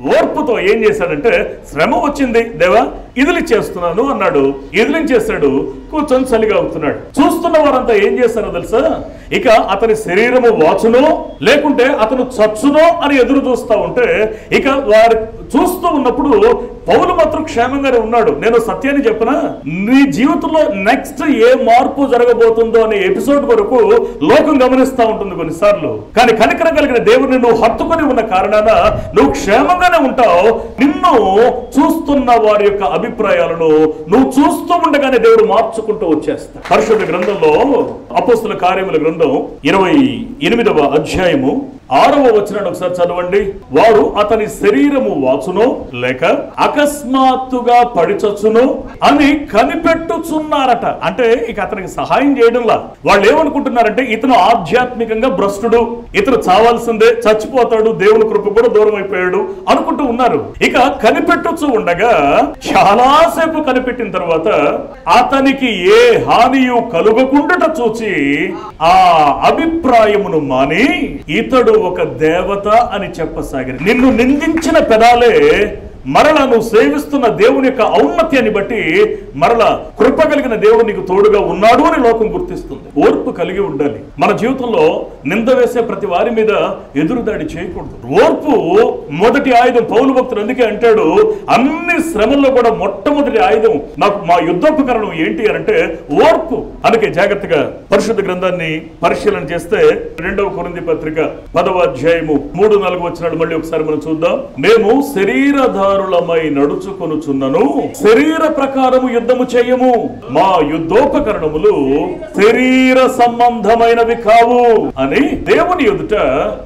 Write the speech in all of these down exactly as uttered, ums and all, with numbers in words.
ఓర్పుతో ఏం చేశాడంటే, శ్రమ వచ్చింది దేవా ఇదిలిచ్చేస్తున్నాను అన్నాడు. ఇదిలించేశాడు, కూర్చొని చలిగా అవుతున్నాడు. చూస్తున్న వారంతా ఏం చేశారో తెలుసా, ఇక అతని శరీరము వాచునో లేకుంటే అతను చచ్చునో అని ఎదురు చూస్తా ఉంటే, ఇక వారు చూస్తూ ఉన్నప్పుడు పౌలు మాత్రం క్షేమంగానే ఉన్నాడు. నేను సత్యాన్ని చెప్పనా, నీ జీవితంలో నెక్స్ట్ ఏ మార్పు జరగబోతుందో అనే ఎపిసోడ్ వరకు లోకం గమనిస్తూ ఉంటుంది కొన్నిసార్లు. కానీ కనికరం కలిగిన దేవుడిని నువ్వు హత్తుకొని ఉన్న కారణాన నువ్వు క్షేమంగానే ఉంటావు. నిన్ను చూస్తున్న వారి యొక్క అభిప్రాయాలను నువ్వు చూస్తూ ఉండగానే దేవుడు మార్చుకుంటూ వచ్చేస్తా. పరిశుద్ధ గ్రంథంలో అపోస్తుల కార్యముల గ్రంథం ఇరవై ఎనిమిదవ అధ్యాయము ఆరవ వచనాన్ని ఒకసారి చదవండి. వారు అతని శరీరము వాచునో లేక అకస్మాత్తుగా పడిచచ్చును అని కనిపెట్టుచున్నారట. అంటే ఇక అతనికి సహాయం చేయడంలా. వాళ్ళు ఏమనుకుంటున్నారంటే, ఇతను ఆధ్యాత్మికంగా భ్రష్టుడు, ఇతను చావాల్సిందే, చచ్చిపోతాడు, దేవుని కృప కూడా దూరం అయిపోయాడు అనుకుంటూ ఉన్నారు. ఇక కనిపెట్టుచు ఉండగా చాలాసేపు కనిపెట్టిన తర్వాత అతనికి ఏ హానియు కలుగకుండాట చూచి ఆ అభిప్రాయమును మాని ఇతడు ఒక దేవత అని చెప్పసాగిరి. నిన్ను నిందించిన పెదాలే మరలా నువ్వు సేవిస్తున్న దేవుని యొక్క ఔన్నత్యాన్ని బట్టి మరలా కృప కలిగిన దేవుడు నీకు తోడుగా ఉన్నాడు అని లోకం గుర్తిస్తుంది. ఓర్పు కలిగి ఉండాలి. మన జీవితంలో నింద వేసే ప్రతి వారి మీద ఎదురుదాడి చేయకూడదు. ఓర్పు మొదటి ఆయుధం. పౌలు భక్తుడు అందుకే అంటాడు, అన్ని శ్రమల్లో కూడా మొట్టమొదటి ఆయుధం నాకు మా యుద్ధోపకరణం ఏంటి అని అంటే ఓర్పు. అందుకే జాగ్రత్తగా పరిశుద్ధ గ్రంథాన్ని పరిశీలన చేస్తే రెండవ కొరింథీ పత్రిక పదవ అధ్యాయము మూడు నాలుగు వచనాలు మళ్ళీ ఒకసారి మనం చూద్దాం. మేము శరీరధారులమై నడుచుకొనుచున్నను, శరీర ప్రకారము యుద్ధము చేయము, మా యుద్ధోపకరణములు శరీర సంబంధమైనవి కావు అని దేవుని ఎదుట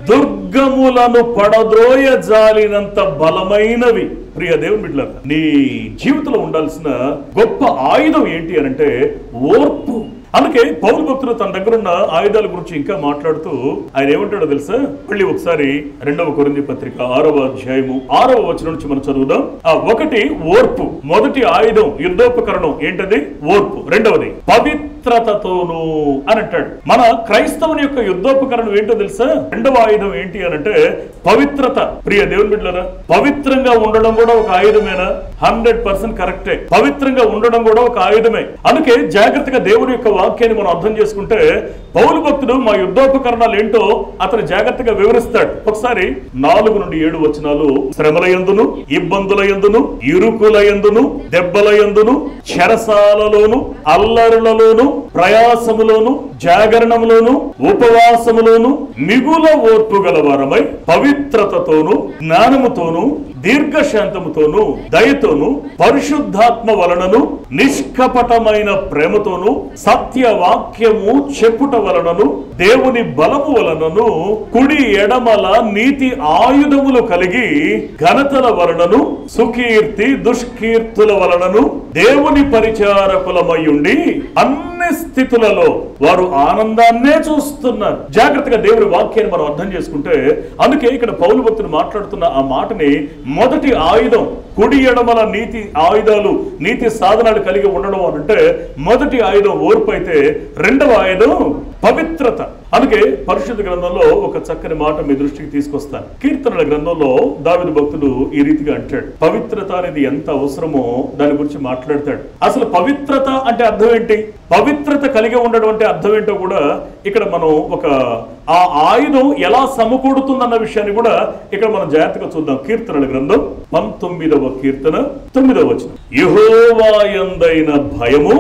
దుర్గములను పడద్రోయ జాలినంత బలమైనవి. ప్రియ దేవుని బిడ్డలారా, నీ జీవితంలో ఉండాల్సిన గొప్ప ఆయుధం ఏంటి అనంటే ఓర్పు. అందుకే పౌలు భక్తులు తన దగ్గర ఉన్న ఆయుధాల గురించి ఇంకా మాట్లాడుతూ ఆయన ఏమంటాడో తెలుసా? మళ్ళీ ఒకసారి రెండవ కొరింథీ పత్రిక ఆరవ అధ్యాయము ఆరవ వచనం నుంచి మనం చదువుదాం. ఆ ఒకటి ఓర్పు. మొదటి ఆయుధం యుద్ధోపకరణం ఏంటది? ఓర్పు. రెండవది పవిత్రతతోను అని అంటాడు. మన క్రైస్తవుని యొక్క యుద్ధోపకరణం ఏంటో తెలుసా? రెండవ ఆయుధం ఏంటి అనంటే పవిత్రత. ప్రియ దేవుని బిడ్డలారా, పవిత్రంగా ఉండడం కూడా ఒక ఆయుధమేనా? హండ్రెడ్ పర్సెంట్ కరెక్టే. పవిత్రంగా ఉండడం కూడా ఒక ఆయుధమే. అందుకే జాగ్రత్తగా దేవుని యొక్క వాక్యాన్ని మనం అర్థం చేసుకుంటే పౌలు భక్తుడు మా యుద్ధోపకరణాలు ఏంటో అతను జాగ్రత్తగా వివరిస్తాడు. ఒకసారి నాలుగు నుండి ఏడు వచనాలు. శ్రమల యందును, ఇబ్బందుల యందును, ఇరుకుల యందును, దెబ్బల యందును, చెరసాలలోను, అల్లరులలోను, ప్రయాసములోను, జాగరణములోను, ఉపవాసములోను మిగుల ఓర్పు గలవారమై పవిత్రతతోను, జ్ఞానముతోను, దీర్ఘశాంతముతోను, దయతోను, పరిశుద్ధాత్మ వలనను, నిష్కపటమైన ప్రేమతోను, సత్యవాక్యము చెప్పుట వలనను, దేవుని బలము వలనను, కుడి ఎడమల నీతి ఆయుధములు కలిగి ఘనతల వలనను, సుకీర్తి దుష్కీర్తుల వలనను దేవుని పరిచారకులమయ్యుండి అన్ని స్థితులలో వారు ఆనందాన్నే చూస్తున్నారు. జాగ్రత్తగా దేవుని వాక్యాన్ని మనం అర్థం చేసుకుంటే, అందుకే ఇక్కడ పౌలు భక్తుడు మాట్లాడుతున్న ఆ మాటని మొదటి ఆయుధం కుడి ఎడమల నీతి ఆయుధాలు, నీతి సాధనాలు కలిగి ఉండడం అంటే మొదటి ఆయుధం ఓర్పు అయితే రెండవ ఆయుధం పవిత్రత. అందుకే పరిశుద్ధ గ్రంథంలో ఒక చక్కని మాట మీ దృష్టికి తీసుకొస్తాను. కీర్తనల గ్రంథంలో దావీదు భక్తుడు ఈ రీతిగా అంటాడు, పవిత్రత అనేది ఎంత అవసరమో దాని గురించి మాట్లాడతాడు. అసలు పవిత్రత అంటే అర్థం ఏంటి, పవిత్రత కలిగి ఉండడం అంటే అర్థం ఏంటో కూడా ఇక్కడ మనం ఒక ఆ ఆయుధం ఎలా సమకూడుతుందన్న విషయాన్ని కూడా ఇక్కడ మనం జాగ్రత్తగా చూద్దాం. కీర్తనల గ్రంథం పంతొమ్మిదవ కీర్తన తొమ్మిదవ వచనం. యెహోవా యందైన భయము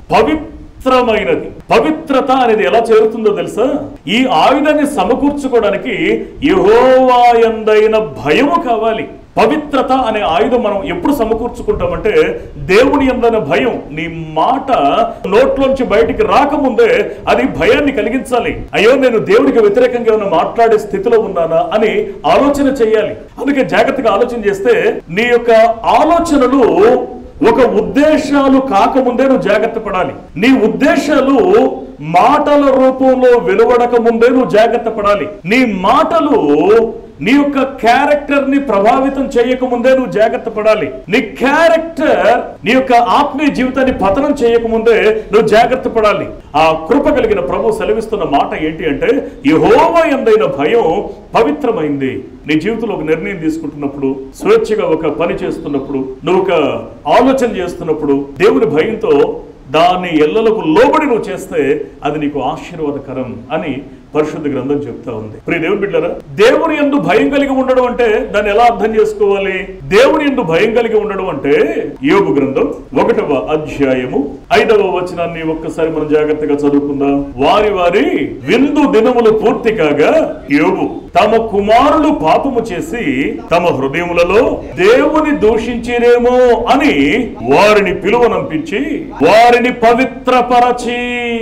పవిత్రమైనది. పవిత్రత అనేది ఎలా చేరుతుందో తెలుసా? ఈ ఆయుధాన్ని సమకూర్చుకోవడానికి యెహోవా యందైన భయము కావాలి. పవిత్రత అనే ఆయుధం మనం ఎప్పుడు సమకూర్చుకుంటామంటే దేవుని యందైన భయం. నీ మాట నోట్లోంచి బయటికి రాకముందే అది భయాన్ని కలిగించాలి. అయ్యో నేను దేవుడికి వ్యతిరేకంగా ఏమైనా మాట్లాడే స్థితిలో ఉన్నానా అని ఆలోచన చేయాలి. అందుకే జాగ్రత్తగా ఆలోచన చేస్తే నీ యొక్క ఆలోచనలు ఒక ఉద్దేశాలు కాకముందే నువ్వు జాగ్రత్త పడాలి. నీ ఉద్దేశాలు మాటల రూపంలో వెలువడక ముందే నువ్వు జాగ్రత్త పడాలి. నీ మాటలు నీ యొక్క క్యారెక్టర్ ని ప్రభావితం చేయకముందే నువ్వు జాగ్రత్త పడాలి. నీ క్యారెక్టర్ నీ యొక్క ఆత్మీయ జీవితాన్ని పతనం చేయకముందే నువ్వు జాగ్రత్త పడాలి. ఆ కృప కలిగిన ప్రభు సెలవిస్తున్న మాట ఏంటి అంటే, యెహోవా యందైన భయం పవిత్రమైంది. నీ జీవితంలో ఒక నిర్ణయం తీసుకుంటున్నప్పుడు, స్వేచ్ఛగా ఒక పని చేస్తున్నప్పుడు, నువ్వు ఒక ఆలోచన చేస్తున్నప్పుడు దేవుని భయంతో దాన్ని ఎల్లలకు లోబడి నువ్వు చేస్తే అది నీకు ఆశీర్వాదకరం అని పరిశుద్ధ గ్రంథం చెప్తా ఉంది. ప్రియ దేవుని బిడ్డలారా, దేవుని యందు భయం కలిగి ఉండడం అంటే దాన్ని ఎలా అర్థం చేసుకోవాలి? దేవుని యందు భయం కలిగి ఉండడం అంటే యోబు గ్రంథం ఒకటవ అధ్యాయము ఐదవ వచనాన్ని ఒక్కసారి మనం జాగ్రత్తగా చదువుకుందాం. వారి వారి విందు దినములు పూర్తి కాగా యోబు తమ కుమారులు పాపము చేసి తమ హృదయములలో దేవుని దూషించిరేమో అని వారిని పిలువనంపించి వారిని పవిత్రపరచి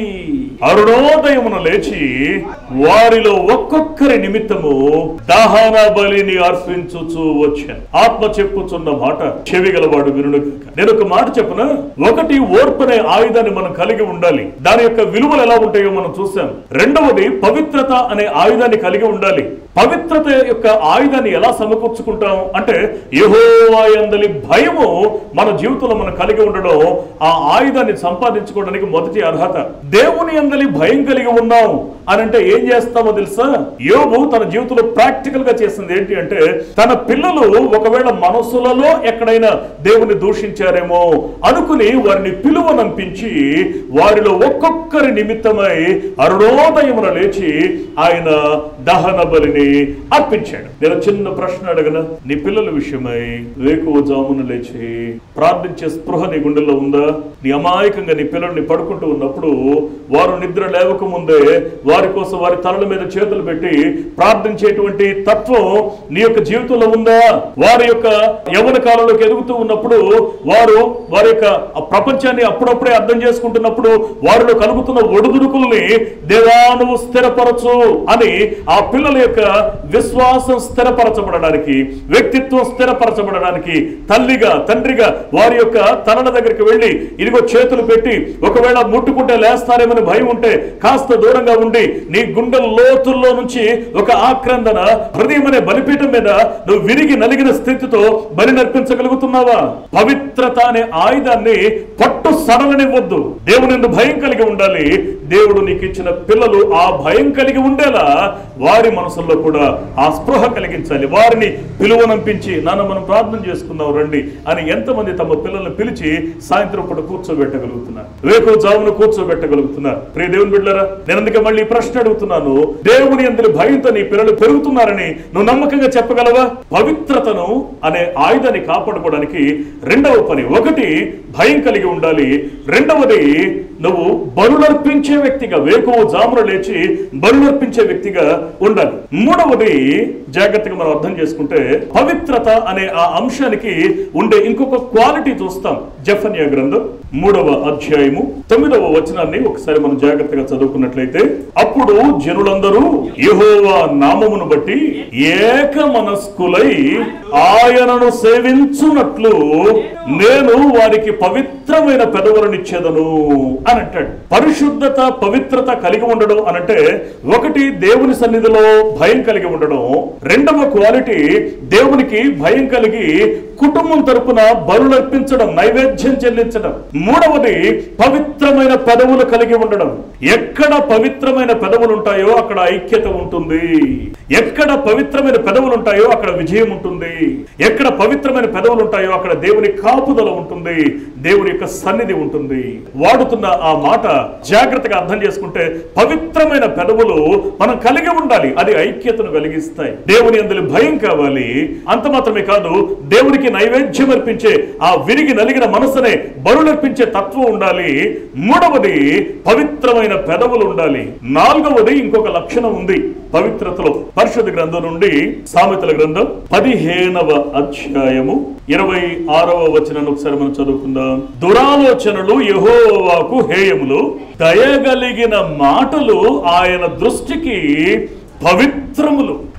అరుణోదయమున లేచి వారిలో ఒక్కొక్కరి నిమిత్తము దహన బలిని అర్పించుచూ వచ్చాను. ఆత్మ చెప్పుచున్న మాట చెవి గలవాడు వినుడు. నేను ఒక మాట చెప్పున, ఒకటి ఓర్పు అనే ఆయుధాన్ని మనం కలిగి ఉండాలి. దాని యొక్క విలువలు ఎలా ఉంటాయో మనం చూసాం. రెండవది పవిత్రత అనే ఆయుధాన్ని కలిగి ఉండాలి. పవిత్రత యొక్క ఆయుధాన్ని ఎలా సమకూర్చుకుంటాం అంటే, యెహోవా యందలి భయము మన జీవితంలో మనం కలిగి ఉండడం ఆ ఆయుధాన్ని సంపాదించుకోవడానికి మొదటి అర్హత. దేవుని యందలి భయం కలిగి ఉన్నాం అని అంటే ఏం చేస్తామో తెలుసా? యోబు తన జీవితంలో ప్రాక్టికల్ గా చేసింది ఏంటి అంటే, తన పిల్లలు ఒకవేళ మనసులలో ఎక్కడైనా దేవుని దూషించారేమో అనుకుని వారిని పిలువనంపించి వారిలో ఒక్కొక్కరి నిమిత్తమై అరుణోదయమున లేచి ఆయన దహన బలిని అర్పించాడు. నేను చిన్న ప్రశ్న అడగనా? నీ పిల్లల విషయమై వేకువ జామున లేచి ప్రార్థించే స్పృహ నీ గుండెల్లో ఉందా? నీ అమాయకంగా నీ పిల్లల్ని పడుకుంటూ ఉన్నప్పుడు వారు నిద్ర లేవక ముందే వారి కోసం వారి తలల మీద చేతులు పెట్టి ప్రార్థించేటువంటి తత్వం నీ యొక్క జీవితంలో ఉందా? వారి యొక్క యవ్వన కాలంలోకి ఎదుగుతూ ఉన్నప్పుడు వారు వారి యొక్క ప్రపంచాన్ని అప్పుడప్పుడే అర్థం చేసుకుంటున్నప్పుడు వారిలో కలుగుతున్న ఒడుదుడుకుల్ని దేవా నువ్వు స్థిరపరచు అని ఆ పిల్లల యొక్క విశ్వాసం స్థిరపరచబడడానికి, వ్యక్తిత్వం స్థిరపరచబడడానికి తల్లిగా తండ్రిగా వారి యొక్క తలల దగ్గరికి వెళ్ళి ఇదిగో చేతులు పెట్టి ఒకవేళ ముట్టుకుంటే లేస్తారేమని భయం ఉంటే కాస్త దూరంగా ఉండి నీ గుండెల లోతుల్లో నుంచి ఒక ఆక్రందన హృదయం అనే బలిపీఠం మీద నువ్వు విరిగి నలిగిన స్థితితో బలి నర్పించగలుగుతున్నావా? పవిత్రత అనే ఆయుధాన్ని పట్టు సడలనివ్వద్దు. దేవుని యందు భయం కలిగి ఉండాలి. దేవుడు నీకు ఇచ్చిన పిల్లలు ఆ భయం కలిగి ఉండేలా వారి మనసుల్లో కూడా ఆ స్పృహ కలిగించాలి. వారిని పిలువనంపించి నాన్న మనం ప్రార్థన చేసుకుందాం రండి అని ఎంతమంది తమ పిల్లల్ని పిలిచి సాయంత్రం పూట కూర్చోబెట్టగలుగుతున్నారు, వేకువ జామును కూర్చోబెట్టగలుగుతున్నారు? ప్రియ దేవుని బిడ్డలారా, నేను అందుకే మళ్ళీ ప్రశ్న అడుగుతున్నాను. దేవుని యందు భయంతో నీ పిల్లలు పెరుగుతున్నారని నువ్వు నమ్మకంగా చెప్పగలవా? పవిత్రతను అనే ఆయుధాన్ని కాపాడుకోవడానికి రెండవ పని, ఒకటి భయం కలిగి ఉండాలి. రెండవది నువ్వు బలులర్పించే వ్యక్తిగా, వేకువ జామున లేచి బలులర్పించే వ్యక్తిగా ఉండాలి. మూడవది జాగ్రత్తగా మనం అర్థం చేసుకుంటే, పవిత్రత అనే ఆ అంశానికి ఉండే ఇంకొక క్వాలిటీ చూస్తాం. జెఫన్యా గ్రంథం మూడవ అధ్యాయము తొమ్మిదవ వచనాన్ని ఒకసారి మనం జాగ్రత్తగా చదువుకున్నట్లయితే, అప్పుడు జనులందరూ యెహోవా నామమును బట్టి ఏక మనస్కులై ఆయనను సేవించునట్లు నేను వారికి పవిత్రమైన పెదవులనిచ్చేదను అని అంటాడు. పరిశుద్ధత పవిత్రత కలిగి ఉండడం అనంటే ఒకటి దేవుని సన్నిధిలో భయం కలిగి ఉండడం, రెండవ క్వాలిటీ దేవునికి భయం కలిగి కుటుంబం తరపున బలులర్పించడం, నైవేద్యం చెల్లించడం, మూడవది పవిత్రమైన పెదవులు కలిగి ఉండడం. ఎక్కడ పవిత్రమైన పెదవులు ఉంటాయో అక్కడ ఐక్యత ఉంటుంది. ఎక్కడ పవిత్రమైన పెదవులు ఉంటాయో అక్కడ విజయం ఉంటుంది. ఎక్కడ పవిత్రమైన పెదవులు ఉంటాయో అక్కడ దేవుని కాపుదల ఉంటుంది, దేవుని యొక్క సన్నిధి ఉంటుంది. వాడుతున్న ఆ మాట జాగ్రత్తగా అర్థం చేసుకుంటే, పవిత్రమైన పెదవులు మనం కలిగి ఉండాలి. అది ఐక్యతను కలిగిస్తాయి. దేవుని యందు భయం కావాలి. అంత మాత్రమే కాదు, దేవునికి నైవేద్యం అర్పించే ఆ విరిగి నలిగిన మనసునే బలులర్పించే తత్వం ఉండాలి. మూడవది పవిత్రమైన పెదవులు ఉండాలి. నాలుగవది ఇంకొక లక్షణం ఉంది పవిత్రతలో. పరిశుద్ధ గ్రంథం నుండి సామెతల గ్రంథం పదిహేనవ అధ్యాయము ఇరవై ఆరవ వచనాన్ని ఒకసారి మనం చదువుకుందాం. దురాలోచనలు యెహోవాకు హేయములు, దయగలిగిన మాటలు ఆయన దృష్టికి పవిత్రములు.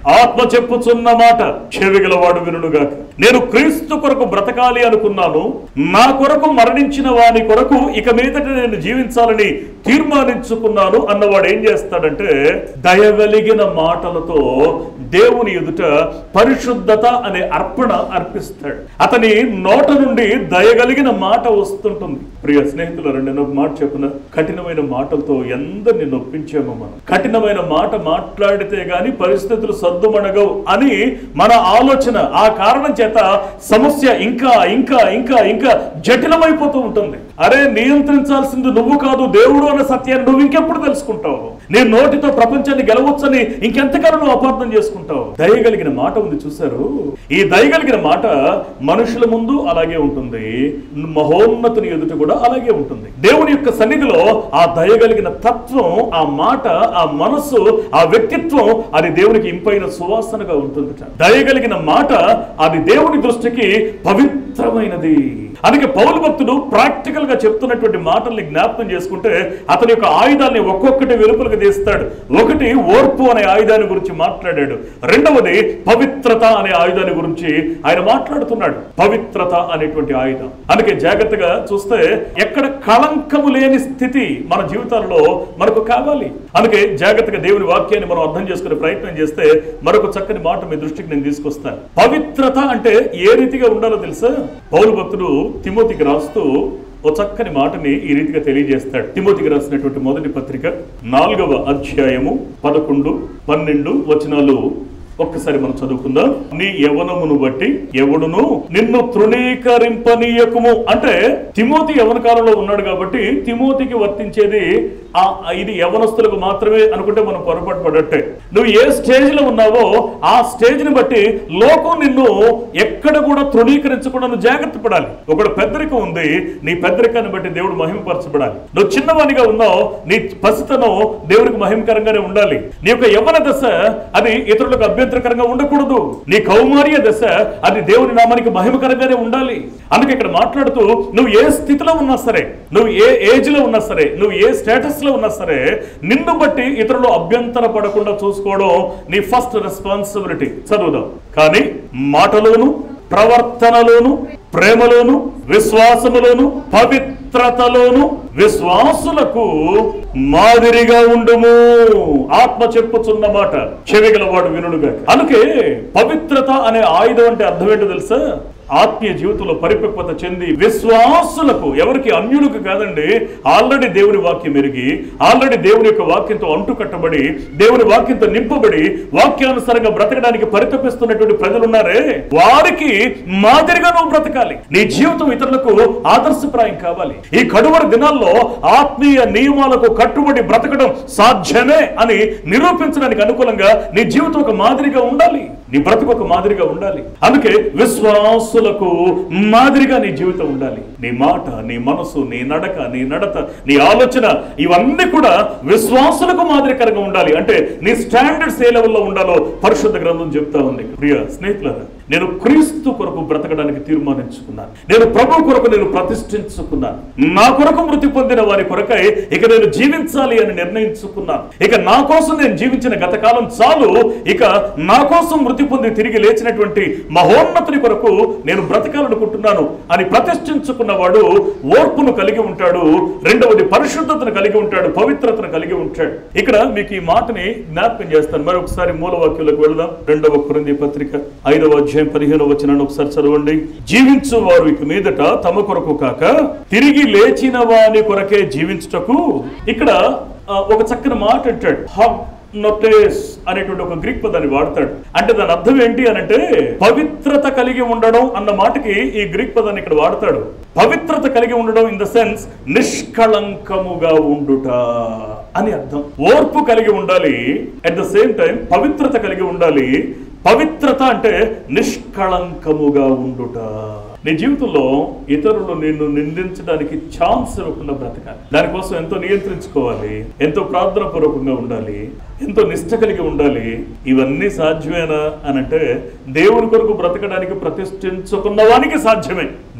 ఆత్మ చెప్పుచున్న మాట చెవిగలవాడు వినుగాక. నేను క్రీస్తు కొరకు బ్రతకాలి అనుకున్నాను, నా కొరకు మరణించిన వాని కొరకు ఇక మీదట నేను జీవించాలని తీర్మానించుకున్నాను అన్నవాడు ఏం చేస్తాడంటే దయగలిగిన మాటలతో దేవుని ఎదుట పరిశుద్ధత అనే అర్పణ అర్పిస్తాడు. అతని నోట నుండి దయగలిగిన మాట వస్తుంటుంది. ప్రియ స్నేహితులారా, నేను ఒక మాట చెప్పిన, కఠినమైన మాటలతో ఎందరిని నొప్పించామో మనం. కఠినమైన మాట మాట్లాడితే గాని పరిస్థితులు సర్దుమణగవు అని మన ఆలోచన. ఆ కారణం చేత సమస్య ఇంకా ఇంకా ఇంకా ఇంకా జటిలమైపోతూ ఉంటుంది. అరే, నియంత్రించాల్సింది నువ్వు కాదు దేవుడు అన్న సత్యాన్ని నువ్వు ఇంకెప్పుడు తెలుసుకుంటావు? నీ నోటితో ప్రపంచాన్ని గెలవచ్చని ఇంకెంతకాలం నువ్వు అపార్థం చేసుకుంటావు? దయగలిగిన మాట ఉంది చూశారు. ఈ దయగలిగిన మాట మనుషుల ముందు అలాగే ఉంటుంది, మహోన్నతుని ఎదుట కూడా అలాగే ఉంటుంది. దేవుని యొక్క సన్నిధిలో ఆ దయగలిగిన తత్వం, ఆ మాట, ఆ మనస్సు, ఆ వ్యక్తిత్వం అది దేవునికి ఇంపైన సువాసనగా ఉంటుంది. దయగలిగిన మాట అది దేవుని దృష్టికి పవిత్రమైనది. అందుకే పౌలు భక్తుడు ప్రాక్టికల్ గా చెప్తున్నటువంటి మాటల్ని జ్ఞాపకం చేసుకుంటే అతని యొక్క ఆయుధాన్ని ఒక్కొక్కటి వెలుపలకు తీస్తాడు. ఒకటి ఓర్పు అనే ఆయుధాన్ని గురించి మాట్లాడాడు. రెండవది పవిత్రత అనే ఆయుధాన్ని గురించి ఆయన మాట్లాడుతున్నాడు. పవిత్రత అనేటువంటి ఆయుధం. అందుకే జాగ్రత్తగా చూస్తే ఎక్కడ కళంకము లేని స్థితి మన జీవితాల్లో మనకు కావాలి. అందుకే జాగ్రత్తగా దేవుని వాక్యాన్ని మనం అర్థం చేసుకునే ప్రయత్నం చేస్తే మరొక చక్కని మాట మీ దృష్టికి నేను తీసుకొస్తాను. పవిత్రత అంటే ఏ రీతిగా ఉండాలో తెలుసా? పౌలు భక్తుడు తిమోతికి రాస్తూ ఓ చక్కని మాటని ఈ రీతిగా తెలియజేస్తాడు. తిమోతికి రాసినటువంటి మొదటి పత్రిక నాలుగవ అధ్యాయము పదకొండు పన్నెండు వచనాలు ఒక్కసారి మనం చదువుకుందాం. నీ యవనమును బట్టి ఎవడును నిన్ను తృణీకరింపనీయకుము. అంటే తిమోతి యవన కాలంలో ఉన్నాడు కాబట్టి తిమోతికి వర్తించేది ఆ ఇది యవనస్తులకు మాత్రమే అనుకుంటే మనం పొరపాటు పడట్టే. నువ్వు ఏ స్టేజ్ లో ఉన్నావో ఆ స్టేజ్ ని బట్టి లోకం నిన్ను ఎక్కడ కూడా తృణీకరించకుండా నువ్వు జాగ్రత్త పడాలి. ఒకడు పెద్దరికం ఉంది, నీ పెద్దరికాన్ని బట్టి దేవుడు మహిమపరచబడాలి. నువ్వు చిన్నవానిగా ఉన్నావు, నీ పసితనం దేవుడికి మహిమకరంగానే ఉండాలి. నీ యొక్క యవ్వన దశ అది ఇతరులకు అభ్యంతరకరంగా ఉండకూడదు. నీ కౌమార్య దశ అది దేవుని నామానికి మహిమకరంగానే ఉండాలి. అందుకే ఇక్కడ మాట్లాడుతూ నువ్వు ఏ స్థితిలో ఉన్నా సరే, నువ్వు ఏ ఏజ్ లో ఉన్నా సరే, నువ్వు ఏ స్టేటస్ లో ఉన్నా సరే, నిన్ను బట్టి ఇతరులు అభ్యంతర పడకుండా చూసుకోవడం నీ ఫస్ట్ రెస్పాన్సిబిలిటీ. చదువుదాం. కానీ మాటలోను, ప్రవర్తనలోను, ప్రేమలోను, విశ్వాసములోను, పవిత్రతలోను విశ్వాసులకు మాదిరిగా ఉండుము. ఆత్మ చెప్పుచున్న మాట చెవిగలవాడు వినుడుగా. అందుకే పవిత్రత అనే ఆయుధం అంటే అర్థం ఏంటో తెలుసా? ఆత్మీయ జీవితంలో పరిపక్వత చెంది విశ్వాసులకు, ఎవరికి అన్యులకు కాదండి, ఆల్రెడీ దేవుని వాక్యం ఎరిగి, ఆల్రెడీ దేవుని యొక్క వాక్యంతో అంటు కట్టబడి, దేవుని వాక్యంతో నింపబడి వాక్యానుసారంగా బ్రతకడానికి పరితపిస్తున్నటువంటి ప్రజలు ఉన్నారే, వారికి మాదిరిగా నువ్వు బ్రతకాలి. నీ జీవితం ఇతరులకు ఆదర్శప్రాయం కావాలి. ఈ కడువరి దినాల్లో ఆత్మీయ నియమాలకు కట్టుబడి బ్రతకడం సాధ్యమే అని నిరూపించడానికి అనుకూలంగా నీ జీవితం ఒక మాదిరిగా ఉండాలి, నీ బ్రతుకు ఒక మాదిరిగా ఉండాలి. అందుకే విశ్వాసులకు మాదిరిగా నీ జీవితం ఉండాలి. నీ మాట, నీ మనసు, నీ నడక, నీ నడత, నీ ఆలోచన ఇవన్నీ కూడా విశ్వాసులకు మాదిరికరంగా ఉండాలి. అంటే నీ స్టాండర్డ్స్ ఏ లెవెల్లో ఉండాలో పరిశుద్ధ గ్రంథం చెప్తా ఉంది. ప్రియ స్నేహితులారా, నేను క్రీస్తు కొరకు బ్రతకడానికి తీర్మానించుకున్నాను. నేను ప్రభు కొరకు నేను ప్రతిష్ఠించుకున్నాను. నా కొరకు మృతి పొందిన వారి కొరకై ఇక నేను జీవించాలి అని నిర్ణయించుకున్నాను. ఇక నా కోసం నేను జీవించిన గతకాలం చాలు, ఇక నా కోసం మృతి పొంది తిరిగి లేచినటువంటి మహోన్నతుని కొరకు నేను బ్రతకాలనుకుంటున్నాను అని ప్రతిష్ఠించుకున్నవాడు ఓర్పును కలిగి ఉంటాడు. రెండవది పరిశుద్ధతను కలిగి ఉంటాడు, పవిత్రతను కలిగి ఉంటాడు. ఇక్కడ మీకు ఈ మాటని జ్ఞాపకం చేస్తాను. మరొకసారి మూలవాక్యంలోకి వెళదాం. రెండవ కొరింథీ పత్రిక ఐదవ అధ్యాయం పదిహేను వచనాన్ని ఒకసారి చదవండి. జీవించు వారు ఇక మీదట తమ కొరకు కాక తిరిగి లేచిన వాని కొరకే జీవించుటకు. ఇక్కడ ఒక చక్కని మాట అంటాడు, నోటేస్ అనేటువంటి ఒక గ్రీక్ పదాన్ని వాడతాడు. అంటే దాని అర్థం ఏంటి అనంటే పవిత్రత కలిగి ఉండడం అన్న మాటకి ఈ గ్రీక్ పదాన్ని ఇక్కడ వాడతాడు. పవిత్రత కలిగి ఉండడం ఇన్ ద సెన్స్ నిష్కళంకముగా ఉండుట అని అర్థం. ఓర్పు కలిగి ఉండాలి, అట్ ద సేమ్ టైం పవిత్రత కలిగి ఉండాలి. పవిత్రత అంటే నిష్కళంకముగా ఉండుట. నీ జీవితంలో ఇతరులు నిన్ను నిందించడానికి ఛాన్స్ ఇవ్వకుండా బ్రతకాలి. దానికోసం ఎంతో నియంత్రించుకోవాలి, ఎంతో ప్రార్థన పూర్వకంగా ఉండాలి, ఎంతో నిష్ట కలిగి ఉండాలి. ఇవన్నీ సాధ్యమేనా అని అంటే దేవుని కొరకు బ్రతకడానికి ప్రతిష్ఠించుకున్న వానికి సాధ్యమే.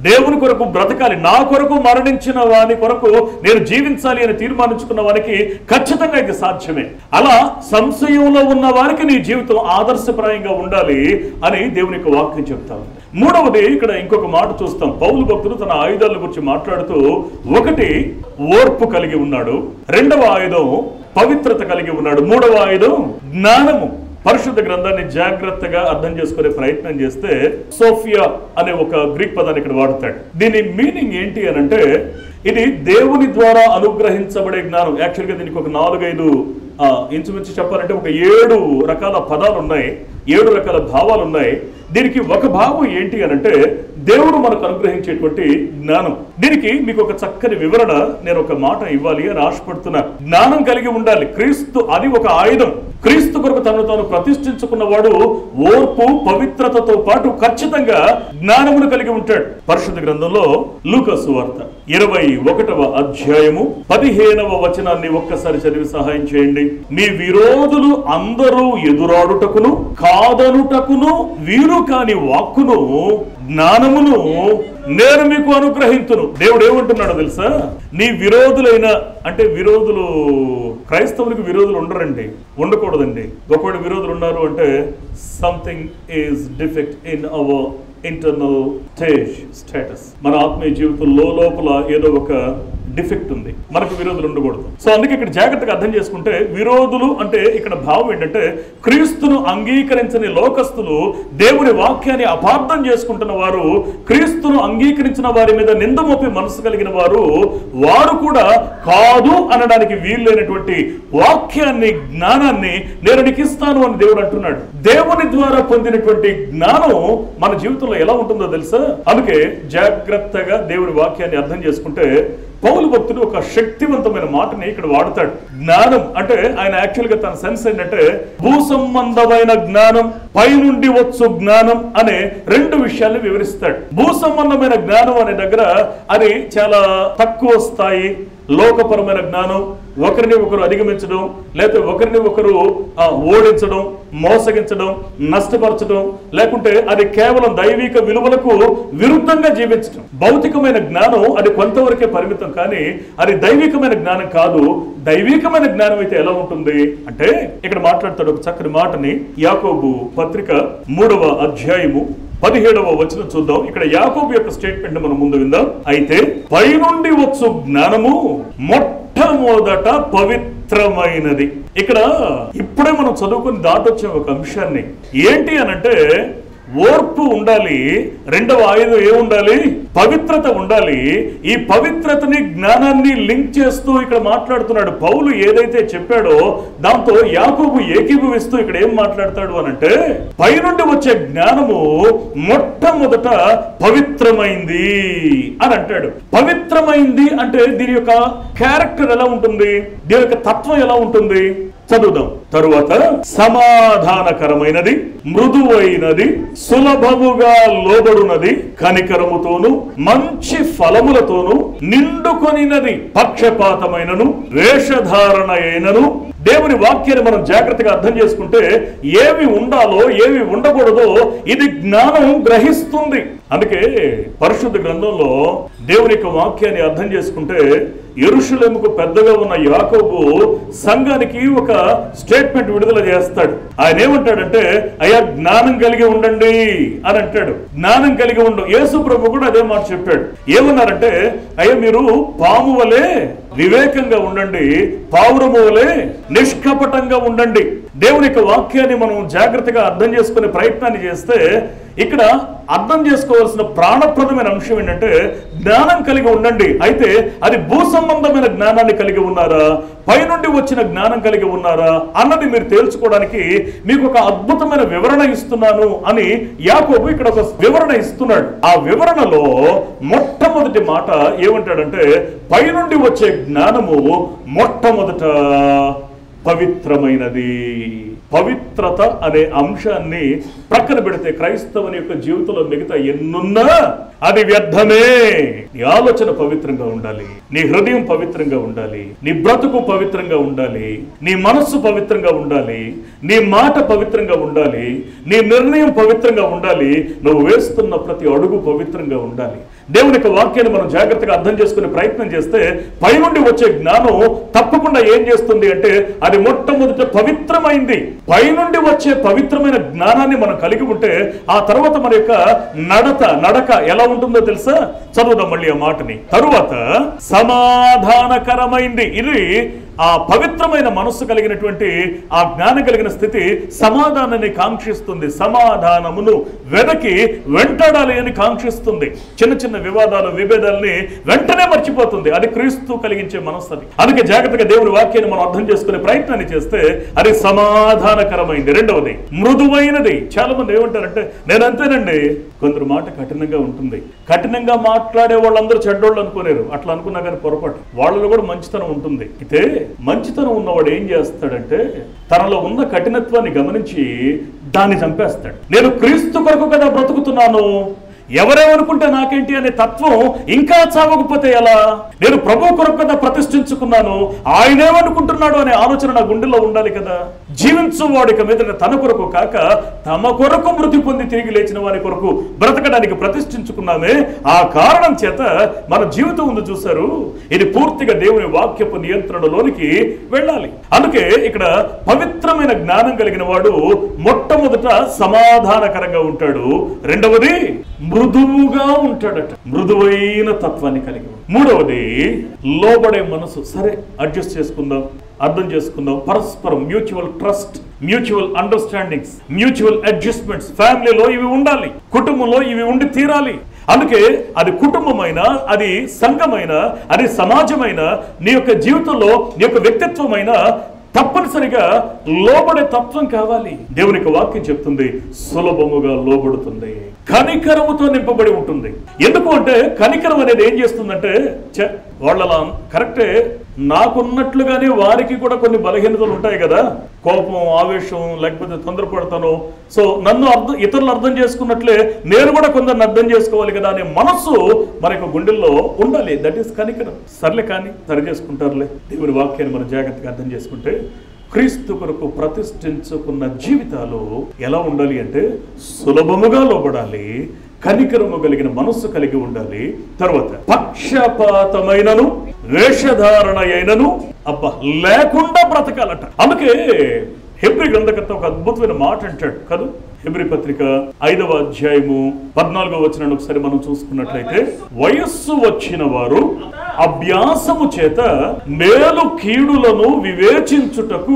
దేవుని కొరకు బ్రతకాలి, నా కొరకు మరణించిన వాని కొరకు నేను జీవించాలి అని తీర్మానించుకున్న వారికి ఖచ్చితంగా ఇది సాధ్యమే. అలా సంశయంలో ఉన్న వారికి నీ జీవితం ఆదర్శప్రాయంగా ఉండాలి అని దేవుని యొక్క వాక్యం చెప్తాను. మూడవది, ఇక్కడ ఇంకొక మాట చూస్తాం. పౌలు భక్తుడు తన ఆయుధాల గురించి మాట్లాడుతూ, ఒకటి ఓర్పు కలిగి ఉన్నాడు, రెండవ ఆయుధం పవిత్రత కలిగి ఉన్నాడు, మూడవ ఆయుధం జ్ఞానము. పరిశుద్ధ గ్రంథాన్ని జాగ్రత్తగా అర్థం చేసుకునే ప్రయత్నం చేస్తే సోఫియా అనే ఒక గ్రీక్ పదాన్ని ఇక్కడ వాడతాడు. దీని మీనింగ్ ఏంటి అని అంటే, ఇది దేవుని ద్వారా అనుగ్రహించబడే జ్ఞానం. యాక్చువల్గా దీనికి ఒక నాలుగైదు ఇంచుమించు చెప్పాలంటే ఒక ఏడు రకాల పదాలు ఉన్నాయి, ఏడు రకాల భావాలు ఉన్నాయి. దీనికి ఒక భావం ఏంటి అని అంటే, దేవుడు మనకు అనుగ్రహించేటువంటి జ్ఞానం. దీనికి మీకు ఒక చక్కని వివరణ నేను ఒక మాట ఇవ్వాలి అని ఆశపడుతున్నా. జ్ఞానం కలిగి ఉండాలి. క్రీస్తు అది ఒక ఆయుధం. క్రీస్తు కొరకు తను తాను ప్రతిష్ఠించుకున్నవాడు ఓర్పు పవిత్రతతో పాటు ఖచ్చితంగా జ్ఞానమును కలిగి ఉంటాడు. పరిశుద్ధ గ్రంథంలో లూకా సువార్త ఇరవై ఒకటవ అధ్యాయము పదిహేనవ వచనాన్ని ఒక్కసారి చదివి సహాయం చేయండి. మీ విరోధులు అందరూ ఎదురాడుటకును కాదనుటకును వీరు కాని వాక్కును జ్ఞానమును నేను మీకు అనుగ్రహించును. దేవుడు ఏమంటున్నాడో తెలుసా? నీ విరోధులైన, అంటే విరోధులు క్రైస్తవులకు విరోధులు ఉండరండి, ఉండకూడదండి. ఒకవేళ విరోధులు ఉన్నారు అంటే something is defect in our internal stage status. మన ఆత్మీయ జీవితంలో లోపల ఏదో ఒక డిఫెక్ట్ ఉంది, మనకు విరోధులు ఉండకూడదు. సో అందుకే ఇక్కడ జాగ్రత్తగా అర్థం చేసుకుంటే, విరోధులు అంటే ఇక్కడ భావం ఏంటంటే, క్రీస్తును అంగీకరించని లోకస్తులు, దేవుని వాక్యాన్ని అపార్థం చేసుకుంటున్న వారు, క్రీస్తును అంగీకరించిన వారి మీద నింద మోపే మనసు కలిగిన వారు, వారు కూడా కాదు అనడానికి వీల్లేనటువంటి వాక్యాన్ని, జ్ఞానాన్ని నేను నీకు ఇస్తాను అని దేవుడు అంటున్నాడు. దేవుని ద్వారా పొందినటువంటి జ్ఞానం మన జీవితంలో ఎలా ఉంటుందో తెలుసా? అందుకే జాగ్రత్తగా దేవుని వాక్యాన్ని అర్థం చేసుకుంటే, పౌలు భక్తుడు ఒక శక్తివంతమైన మాటని ఇక్కడ వాడతాడు. జ్ఞానం అంటే ఆయన యాక్చువల్ గా తన సెన్స్ ఏంటంటే, భూ సంబంధమైన జ్ఞానం, పైనుండి వచ్చు జ్ఞానం అనే రెండు విషయాల్ని వివరిస్తాడు. భూ సంబంధమైన జ్ఞానం అనే దగ్గర అది చాలా తక్కువ స్థాయి లోకపరమైన జ్ఞానం, ఒకరిని ఒకరు అధిగమించడం, లేకపోతే ఒకరిని ఒకరు ఓడించడం, మోసగించడం, నష్టపరచడం, లేకుంటే అది కేవలం దైవిక విలువలకు విరుద్ధంగా జీవించడం. భౌతికమైన జ్ఞానం అది కొంతవరకే పరిమితం, కానీ అది దైవికమైన జ్ఞానం కాదు. దైవికమైన జ్ఞానం అయితే ఎలా ఉంటుంది అంటే, ఇక్కడ మాట్లాడతాడు ఒక చక్కని మాటని. యాకోబు పత్రిక మూడవ అధ్యాయము పదిహేడవ వచనం చూద్దాం. ఇక్కడ యాకోబు యొక్క స్టేట్మెంట్ మనం ముందు విందాం. అయితే పైనుండి వచ్చు జ్ఞానము మొట్టమొదట పవిత్రమైనది. ఇక్కడ ఇప్పుడే మనం చదువుకుని దాటొచ్చే ఒక అంశాన్ని ఏంటి అనంటే, ఓర్పు ఉండాలి, రెండవ ఆయుధం ఏముండాలి? పవిత్రత ఉండాలి. ఈ పవిత్రతని జ్ఞానాన్ని లింక్ చేస్తూ ఇక్కడ మాట్లాడుతున్నాడు. పౌలు ఏదైతే చెప్పాడో దాంతో యాకోబు ఏకీభవిస్తూ ఇక్కడ ఏం మాట్లాడతాడు అనంటే, పైనుండి వచ్చే జ్ఞానము మొట్టమొదట పవిత్రమైంది అని అంటాడు. పవిత్రమైంది అంటే దీని యొక్క క్యారెక్టర్ ఎలా ఉంటుంది, దీని యొక్క తత్వం ఎలా ఉంటుంది చదువుదాం. తరువాత సమాధానకరమైనది, మృదువైనది, సులభముగా లోబడునది, కనికరముతోను మంచి ఫలములతోను నిండుకొనినది, పక్షపాతమైనను వేషధారణ అయినను. దేవుని వాక్యాన్ని మనం జాగ్రత్తగా అర్థం చేసుకుంటే ఏవి ఉండాలో ఏవి ఉండకూడదో ఇది జ్ఞానం గ్రహిస్తుంది. అందుకే పరిశుద్ధ గ్రంథంలో దేవుని యొక్క వాక్యాన్ని అర్థం చేసుకుంటే, యెరూషలేముకు పెద్దగా ఉన్న యాకోబు సంఘానికి ఒక స్టేట్మెంట్ విడుదల చేస్తాడు. ఆయన ఏమంటాడంటే, అయ్యా జ్ఞానం కలిగి ఉండండి అని అంటాడు. జ్ఞానం కలిగి ఉండు. యేసు ప్రభు కూడా అదే మాట చెప్పాడు. ఏమన్నారంటే, అయ్యా మీరు పాము వలె వివేకంగా ఉండండి, పావురము వలె నిష్కపటంగా ఉండండి. దేవుని యొక్క వాక్యాన్ని మనం జాగ్రత్తగా అర్థం చేసుకునే ప్రయత్నాన్ని చేస్తే, ఇక్కడ అర్థం చేసుకోవాల్సిన ప్రాణప్రదమైన అంశం ఏంటంటే, జ్ఞానం కలిగి ఉండండి. అయితే అది భూ సంబంధమైన జ్ఞానాన్ని కలిగి ఉన్నారా, పైనుండి వచ్చిన జ్ఞానం కలిగి ఉన్నారా అన్నది మీరు తేల్చుకోవడానికి మీకు ఒక అద్భుతమైన వివరణ ఇస్తున్నాను అని యాకోబు ఇక్కడ ఒక వివరణ ఇస్తున్నాడు. ఆ వివరణలో మొట్టమొదటి మాట ఏమంటాడంటే, పైనుండి వచ్చే జ్ఞానము మొట్టమొదట పవిత్రమైనది. పవిత్రత అనే అంశాన్ని ప్రక్కన పెడితే క్రైస్తవుని యొక్క జీవితంలో మిగతా ఎన్నున్నా అది వ్యర్థమే. నీ ఆలోచన పవిత్రంగా ఉండాలి, నీ హృదయం పవిత్రంగా ఉండాలి, నీ బ్రతుకు పవిత్రంగా ఉండాలి, నీ మనస్సు పవిత్రంగా ఉండాలి, నీ మాట పవిత్రంగా ఉండాలి, నీ నిర్ణయం పవిత్రంగా ఉండాలి, నువ్వు వేస్తున్న ప్రతి అడుగు పవిత్రంగా ఉండాలి. దేవుని యొక్క వాక్యాన్ని మనం జాగ్రత్తగా అర్థం చేసుకునే ప్రయత్నం చేస్తే పైనుండి వచ్చే జ్ఞానం తప్పకుండా ఏం చేస్తుంది అంటే అది మొట్టమొదట పవిత్రమైంది. పైనుండి వచ్చే పవిత్రమైన జ్ఞానాన్ని మనం కలిగి ఉంటే ఆ తర్వాత మన యొక్క నడత నడక ఎలా ఉంటుందో తెలుసా? చదువుదాం మళ్ళీ ఆ మాటని. తరువాత సమాధానకరమైంది. ఇది ఆ పవిత్రమైన మనస్సు కలిగినటువంటి ఆ జ్ఞానం కలిగిన స్థితి సమాధానాన్ని కాంక్షిస్తుంది. సమాధానమును వెదకి వెంటాడాలి అని కాంక్షిస్తుంది. చిన్న చిన్న వివాదాలు విభేదాలని వెంటనే మర్చిపోతుంది. అది క్రీస్తు కలిగించే మనస్సు. అది అందుకే జాగ్రత్తగా దేవుని వాక్యాన్ని మనం అర్థం చేసుకునే ప్రయత్నాన్ని చేస్తే అది సమాధానకరమైంది. రెండవది మృదువైనది. చాలా మంది ఏమంటారంటే నేను అంతేనండి, కొందరు మాట కఠినంగా ఉంటుంది. కఠినంగా మాట్లాడే వాళ్ళందరూ చెడ్డోళ్ళు అనుకోలేరు. అట్లా అనుకున్నా కానీ పొరపాటు. వాళ్ళలో కూడా మంచితనం ఉంటుంది. అయితే మంచితనం ఉన్నవాడు ఏం చేస్తాడంటే తనలో ఉన్న కఠినత్వాన్ని గమనించి దాన్ని చంపేస్తాడు. నేను క్రీస్తు కొరకు కదా బ్రతుకుతున్నాను, ఎవరేమనుకుంటే నాకేంటి అనే తత్వం ఇంకా చావకపోతే ఎలా? నేను ప్రభు కొరకు కదా ప్రతిష్ఠించుకున్నాను, ఆయనేమనుకుంటున్నాడు అనే ఆలోచన నా గుండెల్లో ఉండాలి కదా. జీవించు వాడిక మీద తన కొరకు కాక తమ కొరకు మృతి పొంది తిరిగి లేచిన వారి కొరకు బ్రతకడానికి ప్రతిష్ఠించుకున్నామే. ఆ కారణం చేత మన జీవితం ఉంది చూశారు, ఇది పూర్తిగా దేవుని వాక్యపు నియంత్రణలోనికి వెళ్ళాలి. అందుకే ఇక్కడ పవిత్రమైన జ్ఞానం కలిగిన వాడు మొట్టమొదట సమాధానకరంగా ఉంటాడు. రెండవది మృదువుగా ఉంటాడట. మృదువైన తత్వాన్ని కలిగి. మూడవది లోబడే మనసు. సరే అడ్జస్ట్ చేసుకుందాం, అర్థం చేసుకుందాం. పరస్పరం mutual trust, mutual understandings, mutual adjustments ఫ్యామిలీలో ఇవి ఉండాలి, కుటుంబంలో ఇవి ఉండి తీరాలి. అందుకే అది కుటుంబమైన, అది సంఘమైన, అది సమాజమైన, నీ యొక్క జీవితంలో నీ యొక్క వ్యక్తిత్వమైన తప్పనిసరిగా లోబడే తత్వం కావాలి. దేవునికి వాక్యం చెప్తుంది సులభముగా లోబడుతుంది, కనికరముతో నింపబడి ఉంటుంది. ఎందుకు అంటే కనికరం అనేది ఏం చేస్తుందంటే వాళ్ళ కరెక్టే నాకున్నట్లుగానే వారికి కూడా కొన్ని బలహీనతలు ఉంటాయి కదా, కోపం, ఆవేశం, లేకపోతే తొందరపడతాను. సో నన్ను అర్థం ఇతరులు అర్థం చేసుకున్నట్లే నేను కూడా కొందరిని అర్థం చేసుకోవాలి కదా అనే మనస్సు మన యొక్క గుండెల్లో ఉండాలి. దట్ ఈస్ కనికరం. సర్లే కానీ సరి చేసుకుంటారులే. దేవుని వాక్యాన్ని మనం జాగ్రత్తగా అర్థం చేసుకుంటే క్రీస్తు కొరకు ప్రతిష్ఠించుకున్న జీవితాలు ఎలా ఉండాలి అంటే సులభముగా లోబడాలి, కనికరము కలిగిన మనస్సు కలిగి ఉండాలి. తర్వాత పక్షపాతమైనను వేషధారణ అయినను అబ్బా లేకుండా బ్రతకాలట. అందుకే హెబ్రీ గ్రంథకర్త ఒక అద్భుతమైన మాట అంటాడు కదా. హెబ్రీ పత్రిక ఐదవ అధ్యాయము పద్నాలుగో వచనాన్ని ఒకసారి మనం చూసుకున్నట్లయితే, వయస్సు వచ్చిన వారు అభ్యాసము చేత మేలు కీడులను వివేచించుటకు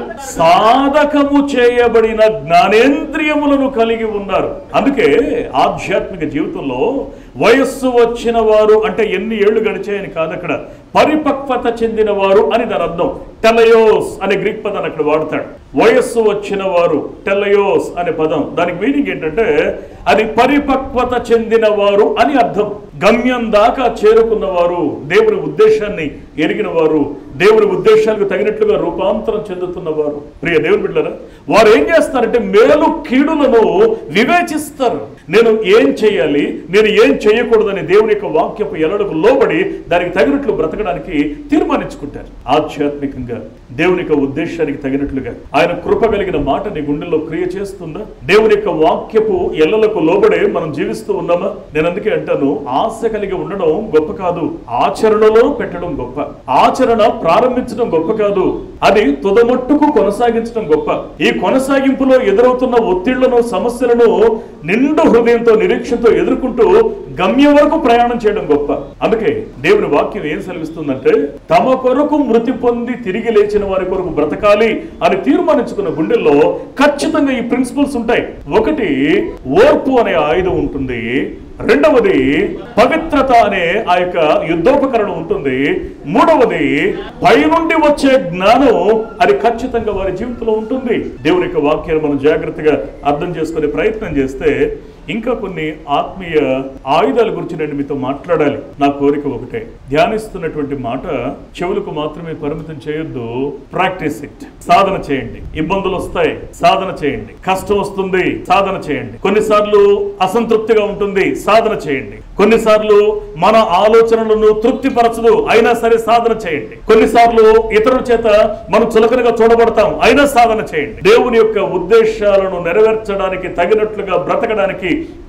సాధకము చేయబడిన జ్ఞానేంద్రియములను కలిగి ఉన్నారు. అందుకే ఆధ్యాత్మిక జీవితంలో వయస్సు వచ్చిన వారు అంటే ఎన్ని ఏళ్లు గడిచాయని కాదు, అక్కడ పరిపక్వత చెందిన వారు అని దాని అర్థం. టెలయోస్ అనే గ్రీక్ పదాన్ని అక్కడ వాడతాడు. వయస్సు వచ్చిన వారు, టెలయోస్ అనే పదం, దానికి మీనింగ్ ఏంటంటే అది పరిపక్వత చెందిన వారు అని అర్థం. గమ్యం దాకా చేరుకున్న వారు, దేవుని ఉద్దేశాన్ని ఎరిగిన వారు, దేవుని ఉద్దేశాలకు తగినట్లుగా రూపాంతరం చెందుతున్న వారు. ప్రియ దేవుని బిడ్డలారా, వారు ఏం చేస్తారంటే మేలు కీడులను వివేచిస్తారు. నేను ఏం చేయాలి, నేను ఏం చేయకూడదని దేవుని యొక్క వాక్యపు ఎల్లడకు లోబడి దానికి తగినట్లు బ్రతకడానికి తీర్మానించుకుంటారు. ఆధ్యాత్మికంగా దేవుని యొక్క ఉద్దేశానికి తగినట్లుగా ఆయన కృప కలిగిన మాట నీ గుండెల్లో క్రియ చేస్తుందా? దేవుని యొక్క వాక్యపు ఎల్లలకు లోబడే మనం జీవిస్తూ ఉన్నామా? నేను అందుకే అంటాను, ఆశ కలిగి ఉండడం గొప్ప కాదు, ఆచరణలో పెట్టడం గొప్ప. ఆచరణ ప్రారంభించడం గొప్ప కాదు, అది తుదమట్టుకు కొనసాగించడం గొప్ప. ఈ కొనసాగింపులో ఎదురవుతున్న ఒత్తిళ్లను, సమస్యలను నిండు హృదయంతో, నిరీక్షతో ఎదుర్కొంటూ గమ్యం వరకు ప్రయాణం చేయడం గొప్ప. అందుకే దేవుని వాక్యం ఏం సెలవిస్తుందంటే తమ కొరకు మృతి పొంది తిరిగి లేచిన వారి కొరకు బ్రతకాలి అని తీర్మానించుకున్న గుండెల్లో ఖచ్చితంగా ఈ ప్రిన్సిపల్స్ ఉంటాయి. ఒకటి ఓర్పు అనే ఆయుధం ఉంటుంది, రెండవది పవిత్రత అనే ఆ యొక్క యుద్ధోపకరణం ఉంటుంది, మూడవది పైనుండి వచ్చే జ్ఞానం అది ఖచ్చితంగా వారి జీవితంలో ఉంటుంది. దేవుని యొక్క వాక్యాన్ని మనం జాగ్రత్తగా అర్థం చేసుకునే ప్రయత్నం చేస్తే ఇంకా కొన్ని ఆత్మీయ ఆయుధాల గురించి నేను మీతో మాట్లాడాలి. నా కోరిక ఒకటే, ధ్యానిస్తున్నటువంటి మాట చెవులకు మాత్రమే పరిమితం చేయొద్దు, ప్రాక్టీస్ ఇట్. సాధన చేయండి. ఇబ్బందులు వస్తాయి, సాధన చేయండి. కష్టం వస్తుంది, సాధన చేయండి. కొన్నిసార్లు అసంతృప్తిగా ఉంటుంది, సాధన చేయండి. కొన్నిసార్లు మన ఆలోచనలను తృప్తిపరచదు, అయినా సరే సాధన చేయండి. కొన్నిసార్లు ఇతరుల చేత మనం చులకనగా చూడబడతాం, అయినా సాధన చేయండి. దేవుని యొక్క ఉద్దేశాలను నెరవేర్చడానికి తగినట్లుగా బ్రతకడానికి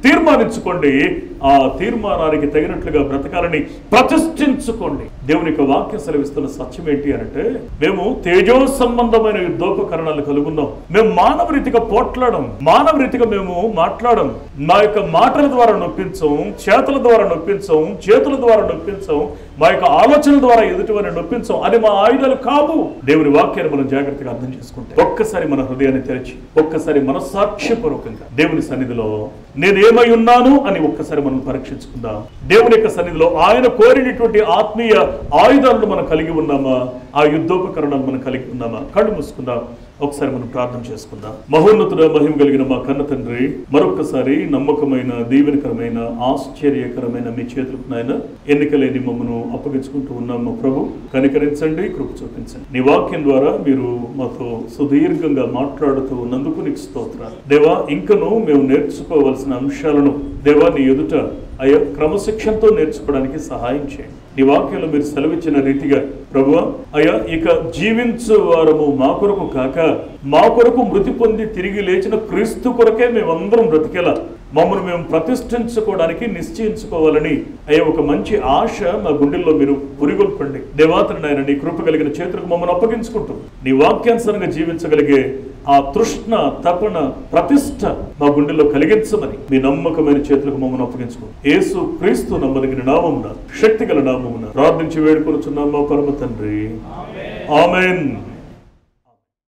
తీర్మానించుకోండి. ఆ తీర్మానానికి తగినట్లుగా బ్రతకాలని ప్రతిష్ఠించుకోండి. దేవుని యొక్క వాక్యం సెలవిస్తున్న సత్యం ఏంటి అంటే, మేము తేజో సంబంధమైన యుద్ధోపకరణాలు కలుగున్నాం. మేము మానవ రీతిగా పోట్లాడం, మానవ రీతిగా మేము మాట్లాడం. మా యొక్క మాటల ద్వారా నొప్పించం, చేతుల ద్వారా నొప్పించం, చేతుల ద్వారా నొప్పించం, మా యొక్క ఆలోచనల ద్వారా ఎదుటివారిని నొప్పించం. అది మా ఆయుధాలు కావు. దేవుని వాక్యాన్ని మనం జాగ్రత్తగా అర్థం చేసుకుంటే, ఒక్కసారి మన హృదయాన్ని తెరిచి, ఒక్కసారి మనస్సాక్ష్యపూర్వకంగా దేవుని సన్నిధిలో నేనేమై ఉన్నాను అని ఒక్కసారి మనం పరీక్షించుకుందాం. దేవుని యొక్క సన్నిధిలో ఆయన కోరినటువంటి ఆత్మీయ ఆయుధాలను మనం కలిగి ఉన్నామా? ఆ యుద్ధోపకరణాలు మనం కలిగి ఉన్నామా? కళ్ళు మూసుకుందాం. ఒకసారి మనం ప్రార్థన చేసుకుందాం. మహోన్నతుడ, మహిమ కలిగిన మా కన్న తండ్రి, మరొక్కసారి నమ్మకమైన, దీవెనకరమైన, ఆశ్చర్యకరమైన మీ చేతులకు నాయన ఎన్నికలేని మమ్మను అప్పగించుకుంటూ ఉన్నాము. ప్రభు కనికరించండి, కృప చూపించండి. నీ వాక్యం ద్వారా మీరు మాతో సుదీర్ఘంగా మాట్లాడుతూ ఉన్నందుకు నీకు స్తోత్రాలు దేవా. ఇంకను మేము నేర్చుకోవాల్సిన అంశాలను దేవా నీ ఎదుట అయ్యా క్రమశిక్షణతో నేర్చుకోవడానికి సహాయం చేయండి. నీ వాక్యంలో మీరు సెలవిచ్చిన రీతిగా ప్రభువా అయ్యా, ఇక జీవించు వారము మా కొరకు కాక మా కొరకు మృతి పొంది తిరిగి లేచిన క్రీస్తు కొరకే మేమందరం బ్రతికేలా మమ్మల్ని మేము ప్రతిష్ఠించుకోవడానికి నిశ్చయించుకోవాలని అయ్యా ఒక మంచి ఆశ మా గుండెల్లో మీరు పురిగొల్పండి. దేవాతని ఆయన నీ కృప కలిగిన చేతులకు మమ్మల్ని అప్పగించుకుంటూ నీ వాక్యానుసారంగా జీవించగలిగే ఆ తృష్ణ, తపన, ప్రతిష్ట మా గుండెల్లో కలిగించమని మీ నమ్మకమైన చేతులకు మమ్మల్ని అప్పగించుకోండి. యేసు క్రీస్తు నమ్మదగిన నామమున, శక్తి గల నామమున ప్రార్థించి వేడుకొనుచున్నాం మా పరమ తండ్రి. ఆమేన్.